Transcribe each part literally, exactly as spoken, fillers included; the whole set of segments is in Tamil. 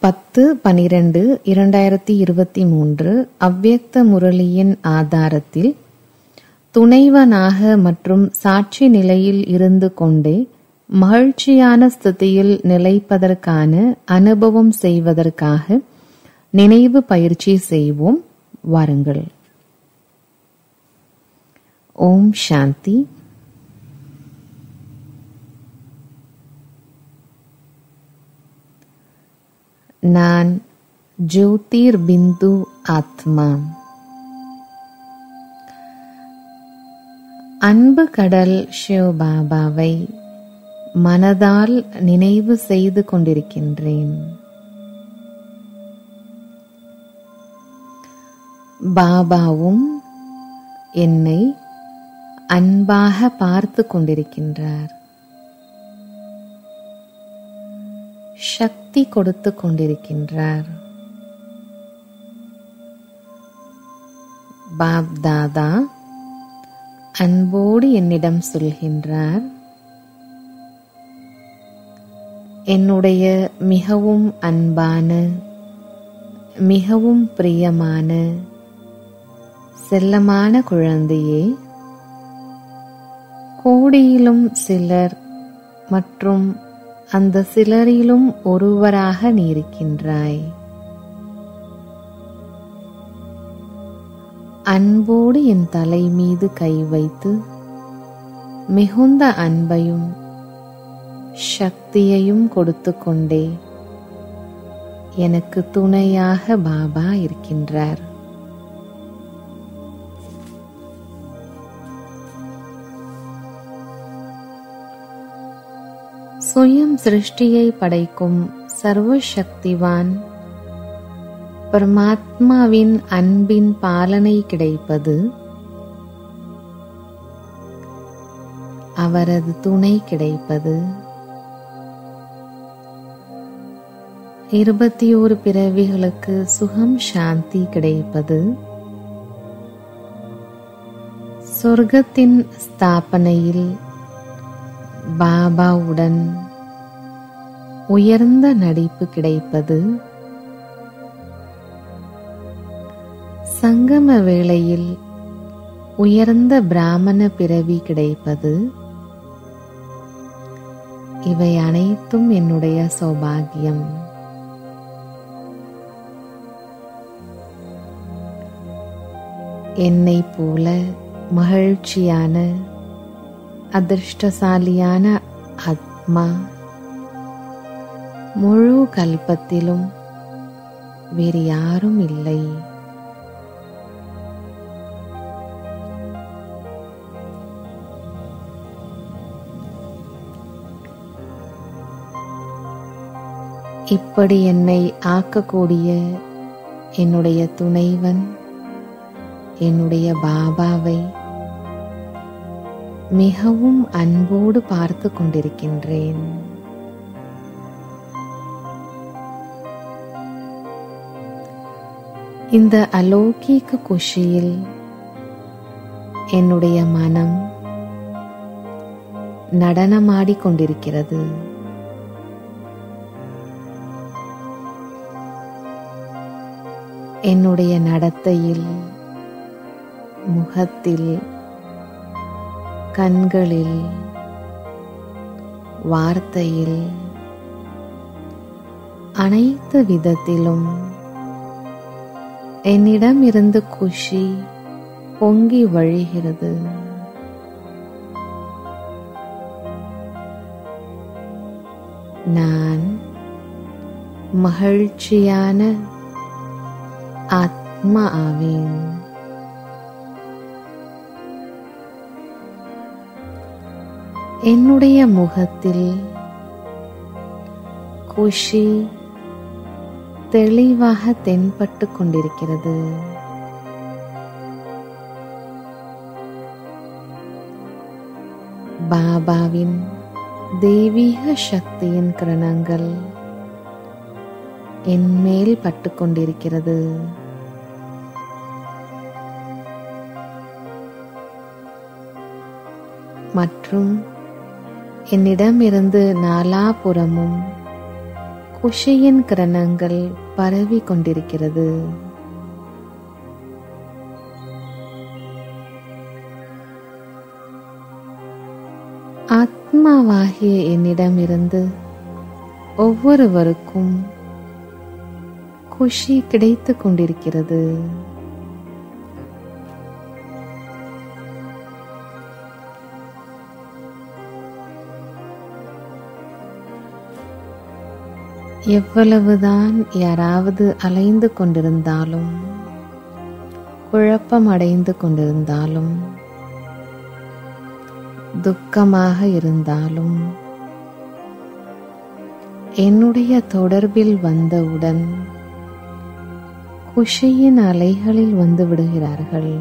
பத்து பனிரெண்டு இரண்டாயிரத்தி இருபத்தி மூன்று அவ்யக்த முரளியின் ஆதாரத்தில் துணைவனாக மற்றும் சாட்சி நிலையில் இருந்து கொண்டே மகிழ்ச்சியான ஸ்திதியில் நிலைப்பதற்கான அனுபவம் செய்வதற்காக நினைவு பயிற்சி செய்வோம். வாருங்கள். ஓம் சாந்தி. நான் ஜோதிர் பிந்து ஆத்மா. அன்பு கடல் ஷிவ் பாபாவை மனதால் நினைவு செய்து கொண்டிருக்கின்றேன். பாபாவும் என்னை அன்பாக பார்த்து கொண்டிருக்கின்றார். சக்தி கொடுத்து கொண்டிருக்கின்றார். பாப் தாதா அன்போடு என்னிடம் சொல்கின்றார், என்னுடைய மிகவும் அன்பான மிகவும் பிரியமான செல்லமான குழந்தையே, கோடியிலும் சிலர் மற்றும் அந்த சிலரிலும் ஒருவராக நீ இருக்கின்றாய். அன்போடு என் தலை மீது கை வைத்து மிகுந்த அன்பையும் சக்தியையும் கொடுத்து கொண்டே எனக்கு துணையாக பாபா இருக்கின்றார். சுயம் சிருஷ்டியை படைக்கும் சர்வ சக்திவான் பரமாத்மாவின் அன்பின் பாலனை கிடைப்பது, அவரது துணை கிடைப்பது, இருபத்தி ஓரு பிறவிகளுக்கு சுகம் சாந்தி கிடைப்பது, சொர்க்கத்தின் ஸ்தாபனையில் பாபாவுடன் உயர்ந்த நடிப்பு கிடைப்பது, சங்கம வேளையில் உயர்ந்த பிராமண பிறவி கிடைப்பது, இவை அனைத்தும் என்னுடைய சௌபாகியம். என்னை போல மகிழ்ச்சியான அதிர்ஷ்டசாலியான ஆத்மா முழு கல்பத்திலும் வேறு யாரும் இல்லை. இப்படி என்னை ஆக்கக்கூடிய என்னுடைய துணைவன் என்னுடைய பாபாவை மிகவும் அன்போடு பார்த்து கொண்டிருக்கின்றேன். இந்த அலௌகிக குஷியில் என்னுடைய மனம் நடனமாடிக் கொண்டிருக்கிறது. என்னுடைய நடத்தையில், முகத்தில், கண்களில், வார்த்தையில், அனைத்து விதத்திலும் என்னிடம் இருந்து குஷி பொங்கி வழிகிறது. நான் மகிழ்ச்சியான ஆத்மா ஆவேன். என்னுடைய முகத்தில் குஷி தெளிவாக தென்பட்டு கொண்டிருக்கிறது. பாபாவின் தெய்வீக சக்தியின் கிரணங்கள் என் மேல் பட்டு கொண்டிருக்கிறது. மற்றும் என்னிடமிருந்து நாலாபுறமும் குஷியின் கிரணங்கள் பரவி கொண்டிருக்கிறது. ஆத்மாவாகிய என்னிடமிருந்து ஒவ்வொருவருக்கும் குஷி கிடைத்துக் கொண்டிருக்கிறது. எவ்வளவுதான் யாராவது அலைந்து கொண்டிருந்தாலும், குழப்பம் அடைந்து கொண்டிருந்தாலும், துக்கமாக இருந்தாலும், என்னுடைய தொடர்பில் வந்தவுடன் குஷியின் அலைகளில் வந்து விடுகிறார்கள்.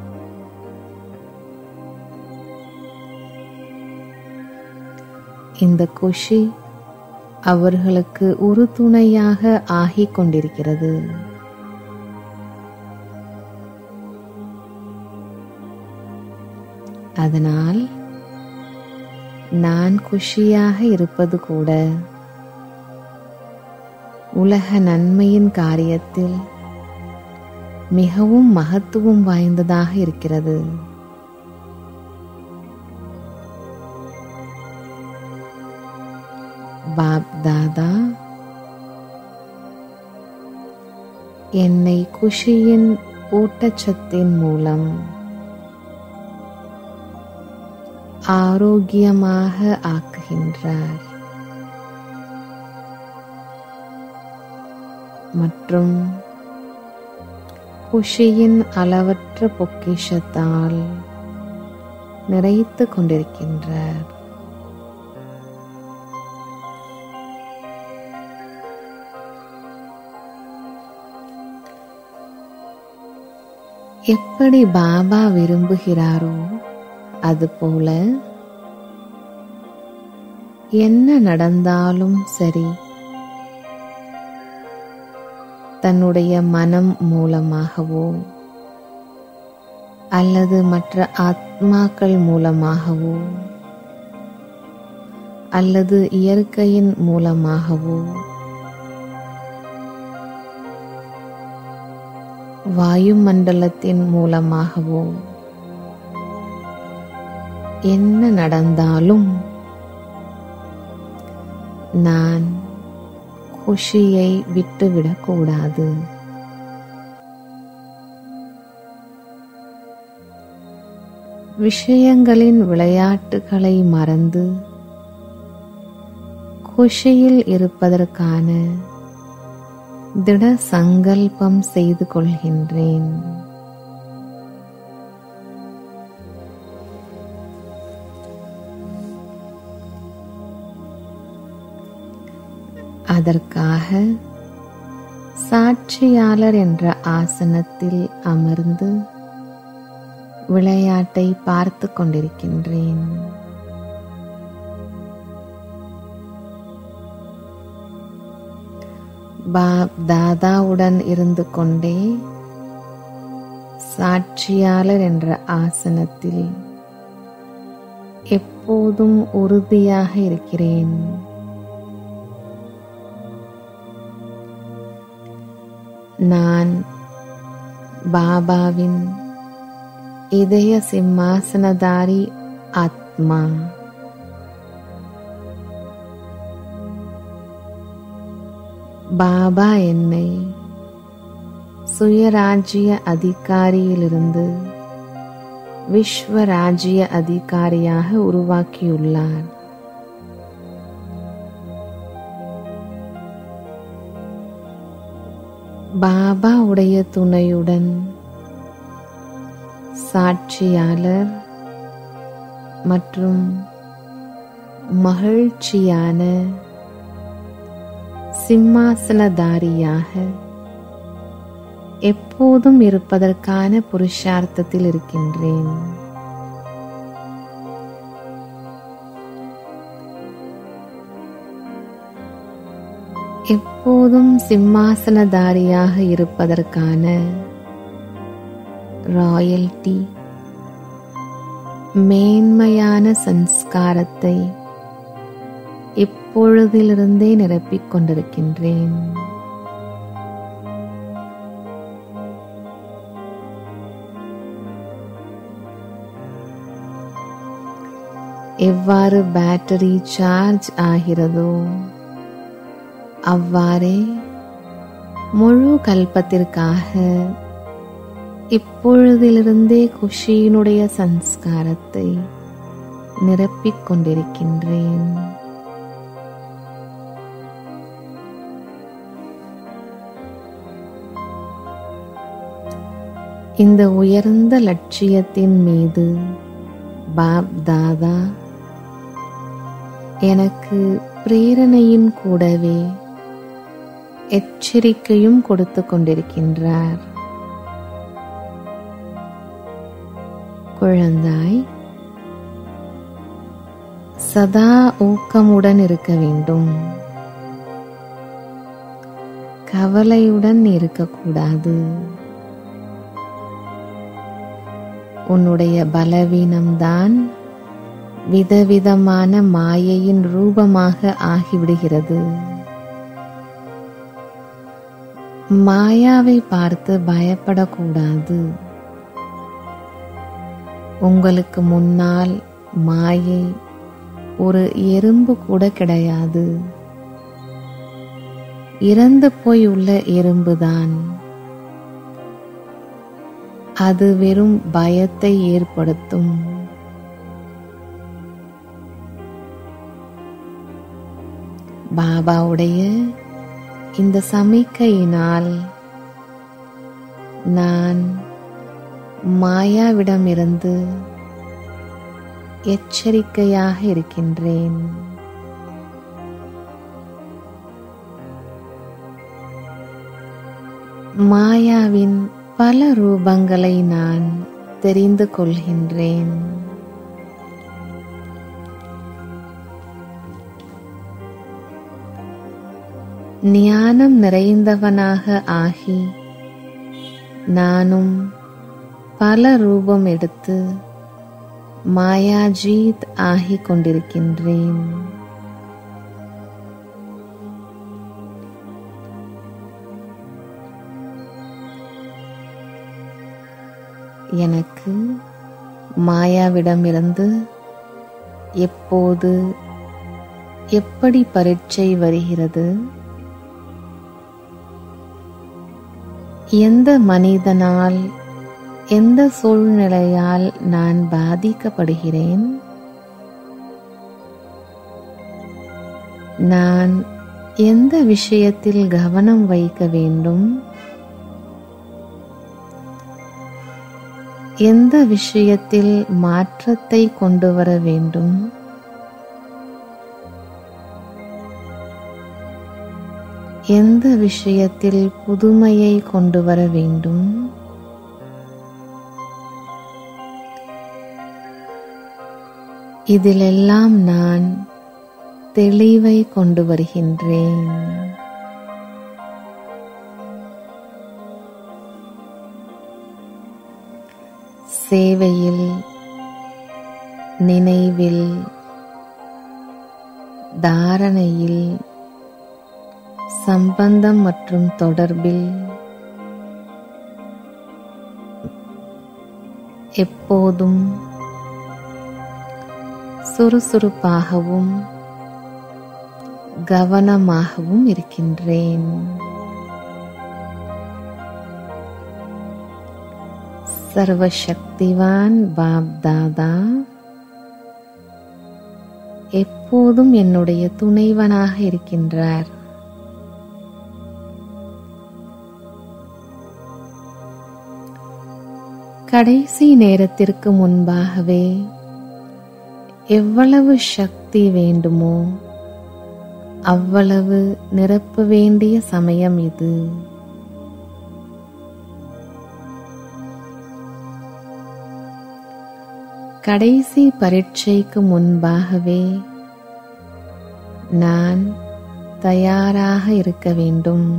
இந்த குஷி அவர்களுக்கு உறுதுணையாக ஆகிக் கொண்டிருக்கிறது. அதனால் நான் குஷியாக இருப்பது கூட உலக நன்மையின் காரியத்தில் மிகவும் மகத்துவம் வாய்ந்ததாக இருக்கிறது. பாப் தாதா என்னை குஷியின் ஊட்டச்சத்தின் மூலம் ஆரோக்கியமாக ஆக்குகின்றார் மற்றும் குஷியின் அளவற்ற பொக்கிஷத்தால் நிறைத்து கொண்டிருக்கின்றார். எப்படி பாபா விரும்புகிறாரோ அதுபோல என்ன நடந்தாலும் சரி, தன்னுடைய மனம் மூலமாகவோ அல்லது மற்ற ஆத்மாக்கள் மூலமாகவோ அல்லது இயற்கையின் மூலமாகவோ வாயுமண்டலத்தின் மூலமாகவோ என்ன நடந்தாலும் நான் குஷியை விட்டுவிடக்கூடாது. விஷயங்களின் விளையாட்டுகளை மறந்து குஷியில் இருப்பதற்கான திட சங்கல்பம் செய்து கொள்கின்றேன். அதற்காக சாட்சியாளர் என்ற ஆசனத்தில் அமர்ந்து விளையாட்டை பார்த்து கொண்டிருக்கின்றேன். பாப் தாதாவுடன் இருந்து கொண்டே சாட்சியாளர் என்ற ஆசனத்தில் எப்போதும் உறுதியாக இருக்கிறேன். நான் பாபாவின் இதய சிம்மாசனதாரி ஆத்மா. பாபா என்னை சுயராஜ்ய அதிகாரியிலிருந்து விஸ்வராஜ்ய அதிகாரியாக உருவாக்கியுள்ளார். பாபா உடைய துணையுடன் சாட்சியாளர் மற்றும் மகிழ்ச்சியான சிம்மாசனதாரியாக எப்போதும் இருப்பதற்கான புருஷார்த்தத்தில் இருக்கின்றேன். எப்போதும் சிம்மாசனதாரியாக இருப்பதற்கான ராயல்டி மேன்மையான சன்ஸ்காரத்தை இப்பொழுதிலிருந்தே நிரப்பிக் கொண்டிருக்கின்றேன். எவ்வாறு பேட்டரி சார்ஜ் ஆகிறதோ அவ்வாறே முழு கல்பத்திற்காக இப்பொழுதிலிருந்தே குஷியினுடைய சன்ஸ்காரத்தை நிரப்பிக் கொண்டிருக்கின்றேன். இந்த உயர்ந்த லட்சியத்தின் மீது பாப் தாதா எனக்கு பிரேரணையின் கூடவே எச்சரிக்கையும் கொடுத்து கொண்டிருக்கின்றார். குழந்தாய், சதா ஊக்கமுடன் இருக்க வேண்டும். கவலையுடன் இருக்கக்கூடாது. உன்னுடைய பலவீனம்தான் விதவிதமான மாயையின் ரூபமாக ஆகிவிடுகிறது. மாயாவை பார்த்து பயப்படக்கூடாது. உங்களுக்கு முன்னால் மாயை ஒரு எறும்பு கூட கிடையாது. இறந்து போய் உள்ள எறும்புதான். அது வெறும் பயத்தை ஏற்படுத்தும். பாபாவுடைய இந்த சமிக்கையினால் நான் மாயாவிடமிருந்து எச்சரிக்கையாக இருக்கின்றேன். மாயாவின் பல ரூபங்களை நான் தெரிந்து கொள்கின்றேன். ஞானம் நிறைந்தவனாக ஆகி நானும் பல ரூபம் எடுத்து மாயாஜீத் ஆகிக் கொண்டிருக்கின்றேன். எனக்கு மாயாவிடமிருந்து எப்போது எப்படி பரீட்சை வருகிறது, எந்த மனிதனால் எந்த சூழ்நிலையால் நான் பாதிக்கப்படுகிறேன், நான் எந்த விஷயத்தில் கவனம் வைக்க வேண்டும், எந்த விஷயத்தில் மாற்றத்தை கொண்டு வர வேண்டும், எந்த விஷயத்தில் புதுமையை கொண்டு வர வேண்டும், இதிலெல்லாம் நான் தெளிவை கொண்டு வருகின்றேன். சேவையில், நினைவில், தாரணையில், சம்பந்தம் மற்றும் தொடர்பில் எப்போதும் சுறுசுறுப்பாகவும் கவனமாகவும் இருக்கின்றேன். சர்வசக்திவான் பாப் தாதா எப்போதும் என்னுடைய துணைவனாக இருக்கின்றார். கடைசி நேரத்திற்கு முன்பாகவே எவ்வளவு சக்தி வேண்டுமோ அவ்வளவு நிரப்ப வேண்டிய சமயம் இது. கடைசி பரீட்சைக்கு முன்பாகவே நான் தயாராக இருக்க வேண்டும்.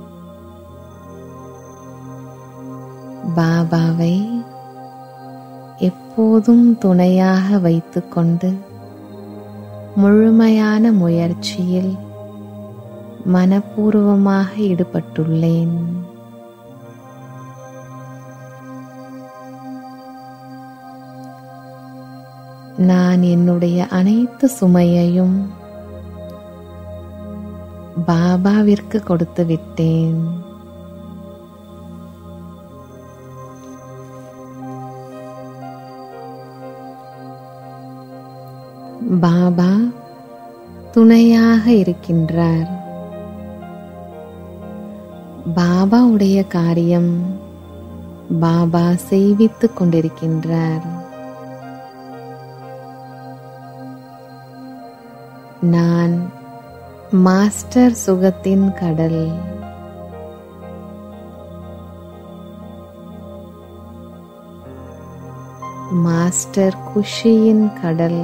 பாபாவை எப்போதும் துணையாக வைத்துக்கொண்டு முழுமையான முயற்சியில் மனப்பூர்வமாக ஈடுபட்டுள்ளேன். நான் என்னுடைய அனைத்து சுமையையும் பாபாவிற்கு கொடுத்து விட்டேன். பாபா துணையாக இருக்கின்றார். பாபாவுடைய காரியம் பாபா செய்வித்துக் கொண்டிருக்கின்றார். நான் மாஸ்டர் சுகத்தின் கடல். மாஸ்டர் குஷியின் கடல்.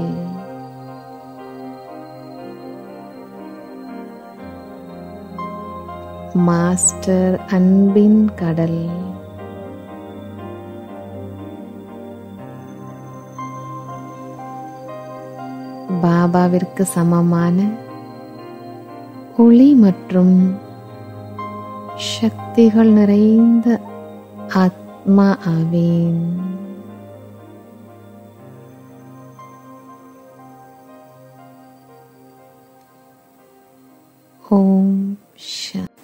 மாஸ்டர் அன்பின் கடல். பாபாவிற்கு சமமான ஒளி மற்றும் சக்திகள் நிறைந்த ஆத்மா ஆவேன். ஓம் சாந்தி.